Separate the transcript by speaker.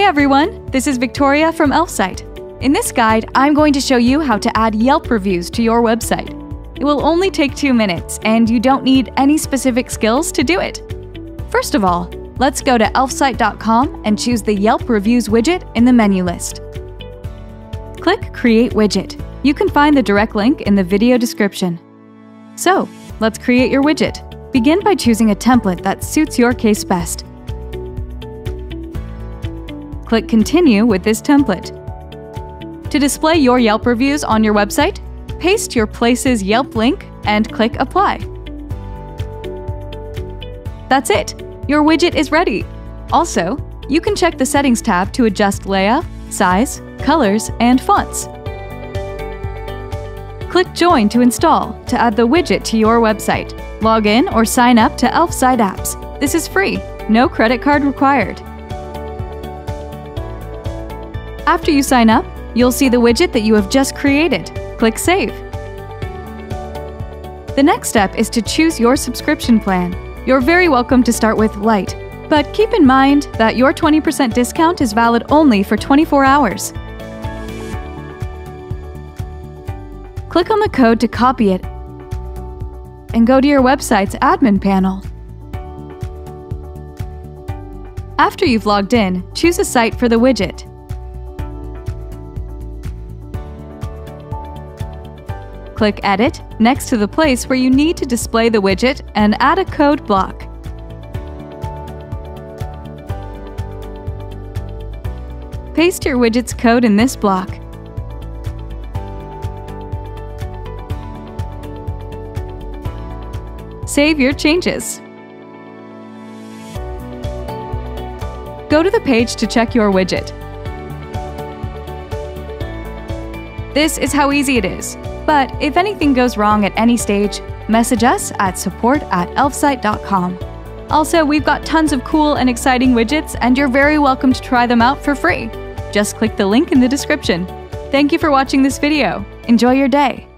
Speaker 1: Hey everyone, this is Victoria from Elfsight. In this guide, I'm going to show you how to add Yelp reviews to your website. It will only take 2 minutes, and you don't need any specific skills to do it. First of all, let's go to elfsight.com and choose the Yelp Reviews widget in the menu list. Click Create Widget. You can find the direct link in the video description. So, let's create your widget. Begin by choosing a template that suits your case best. Click Continue with this template. To display your Yelp reviews on your website, paste your place's Yelp link and click Apply. That's it! Your widget is ready! Also, you can check the Settings tab to adjust layout, size, colors, and fonts. Click Join to install to add the widget to your website. Log in or sign up to Elfsight apps. This is free, no credit card required. After you sign up, you'll see the widget that you have just created. Click Save. The next step is to choose your subscription plan. You're very welcome to start with Lite, but keep in mind that your 20% discount is valid only for 24 hours. Click on the code to copy it and go to your website's admin panel. After you've logged in, choose a site for the widget. Click Edit next to the place where you need to display the widget and add a code block. Paste your widget's code in this block. Save your changes. Go to the page to check your widget. This is how easy it is. But if anything goes wrong at any stage, message us at support@elfsight.com. Also, we've got tons of cool and exciting widgets, and you're very welcome to try them out for free. Just click the link in the description. Thank you for watching this video. Enjoy your day.